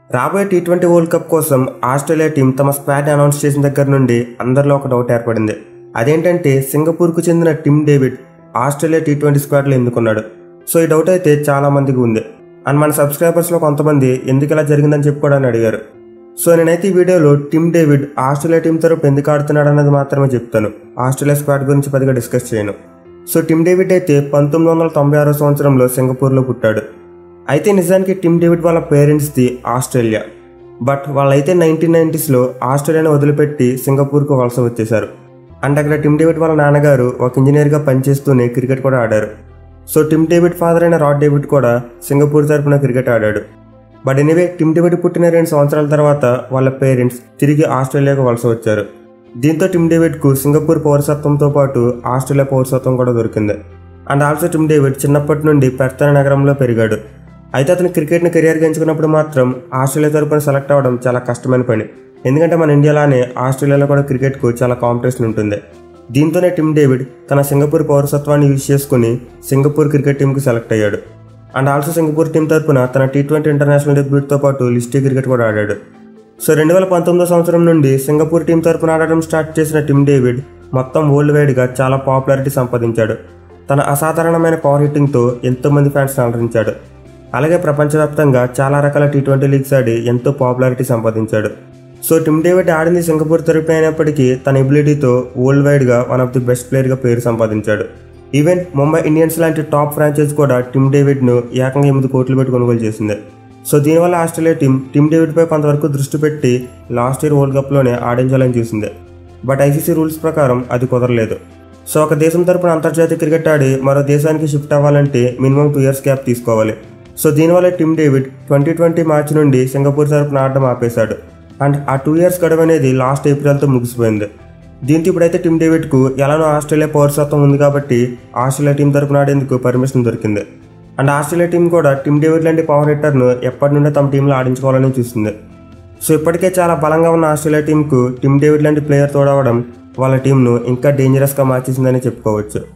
రాబోయే T20 world cup కోసం Australia team తమ స్క్వాడ్ని అనౌన్స్ చేసిన దగ్గర నుండి అందరిలో ఒక డౌట్ ఏర్పడింది. అదేంటంటే సింగపూర్కు చెందిన టిమ్ డేవిడ్ ఆస్ట్రేలియా T20 స్క్వాడ్లో ఎందుకున్నాడు? సో ఈ డౌట్ అయితే చాలా మందికి ఉంది. అండ్ మన సబ్స్క్రైబర్స్లో కొంతమంది ఎందుకు ఇలా జరిగిందని చెప్పుకోవడానికి అడిగారు. సో నేనైతే ఈ వీడియోలో టిమ్ డేవిడ్ ఆస్ట్రేలియా టీం తరపు ఎందుకు ఆడుతున్నాడు అన్నది మాత్రమే చెప్తాను. ఆస్ట్రేలియా స్క్వాడ్ గురించి పెద్దగా డిస్కస్ చేయను. సో టిమ్ డేవిడ్ అయితే 1996 సంవత్సరంలో సింగపూర్లో పుట్టాడు. అయితే నిజానికి టిమ్ డేవిడ్ వాళ్ళ పేరెంట్స్ది ఆస్ట్రేలియా, బట్ వాళ్ళైతే 1990sలో ఆస్ట్రేలియాను వదిలిపెట్టి సింగపూర్కు వలస వచ్చేశారు. అండ్ అక్కడ టిమ్ డేవిడ్ వాళ్ళ నాన్నగారు ఒక ఇంజనీర్గా పనిచేస్తూనే క్రికెట్ కూడా ఆడారు. సో టిమ్ డేవిడ్ ఫాదర్ అయిన రాడ్ డేవిడ్ కూడా సింగపూర్ తరపున క్రికెట్ ఆడాడు. బట్ ఎనీవే టిమ్ డేవిడ్ పుట్టిన 2 సంవత్సరాల తర్వాత వాళ్ళ పేరెంట్స్ తిరిగి ఆస్ట్రేలియాకు వలస వచ్చారు. దీంతో టిమ్ డేవిడ్కు సింగపూర్ పౌరసత్వంతో పాటు ఆస్ట్రేలియా పౌరసత్వం కూడా దొరికింది. అండ్ ఆల్సో టిమ్ డేవిడ్ చిన్నప్పటి నుండి పెర్త్ అనే నగరంలో పెరిగాడు. అయితే అతను క్రికెట్ని కెరియర్గా ఎంచుకున్నప్పుడు మాత్రం ఆస్ట్రేలియా తరపున సెలెక్ట్ అవ్వడం చాలా కష్టమైన పని. ఎందుకంటే మన ఇండియాలోనే ఆస్ట్రేలియాలో కూడా క్రికెట్కు చాలా కాంపిటీషన్ ఉంటుంది. దీంతోనే టిమ్ డేవిడ్ తన సింగపూర్ పౌరసత్వాన్ని యూజ్ చేసుకుని సింగపూర్ క్రికెట్ టీంకి సెలెక్ట్ అయ్యాడు. అండ్ ఆల్సో సింగపూర్ టీం తరపున తన T20 ఇంటర్నేషనల్ డెబ్యూట్తో పాటు లిస్టీ క్రికెట్ కూడా ఆడాడు. సో 2019 సంవత్సరం నుండి సింగపూర్ టీం తరపున ఆడడం స్టార్ట్ చేసిన టిమ్ డేవిడ్ మొత్తం వరల్డ్ వైడ్గా చాలా పాపులారిటీ సంపాదించాడు. తన అసాధారణమైన పవర్ హిట్టింగ్తో ఎంతోమంది ఫ్యాన్స్ని అలరించాడు. అలాగే ప్రపంచవ్యాప్తంగా చాలా రకాల T20 లీగ్స్ ఆడి ఎంతో పాపులారిటీ సంపాదించాడు. సో టిమ్ డేవిడ్ ఆడింది సింగపూర్ తరపు అయినప్పటికీ తన ఎబిలిటీతో వరల్డ్ వైడ్గా వన్ ఆఫ్ ది బెస్ట్ ప్లేయర్గా పేరు సంపాదించాడు. ఈవెన్ ముంబై ఇండియన్స్ లాంటి టాప్ ఫ్రాంచైజ్ కూడా టిమ్ డేవిడ్ను ఏకంగా 8 కోట్లు పెట్టి కొనుగోలు చేసింది. సో దీనివల్ల ఆస్ట్రేలియా టీం టిమ్ డేవిడ్పై కొంతవరకు దృష్టి పెట్టి లాస్ట్ ఇయర్ వరల్డ్ కప్లోనే ఆడించాలని చూసింది. బట్ ICC రూల్స్ ప్రకారం అది కుదరలేదు. సో ఒక దేశం తరపున అంతర్జాతీయ క్రికెట్ ఆడి మరో దేశానికి షిఫ్ట్ అవ్వాలంటే మినిమం 2 years గ్యాప్ తీసుకోవాలి. సో దీనివల్ల టిమ్ డేవిడ్ 2020 మార్చి నుండి సింగపూర్ తరపున ఆడడం ఆపేశాడు. అండ్ ఆ 2 years గడువు అనేది లాస్ట్ ఏప్రిల్తో ముగిసిపోయింది. దీంతో ఇప్పుడైతే టిమ్ డేవిడ్కు ఎలానో ఆస్ట్రేలియా పౌరసత్వం ఉంది కాబట్టి ఆస్ట్రేలియా టీం తరపున ఆడేందుకు పర్మిషన్ దొరికింది. అండ్ ఆస్ట్రేలియా టీం కూడా టిమ్ డేవిడ్ లాంటి పవర్ హిట్టర్ను ఎప్పటి నుండే తమ టీంలో ఆడించుకోవాలని చూస్తుంది. సో ఇప్పటికే చాలా బలంగా ఉన్న ఆస్ట్రేలియా టీంకు టిమ్ డేవిడ్ లాంటి ప్లేయర్ తోడవడం వాళ్ళ టీంను ఇంకా డేంజరస్గా మార్చేసిందని చెప్పుకోవచ్చు.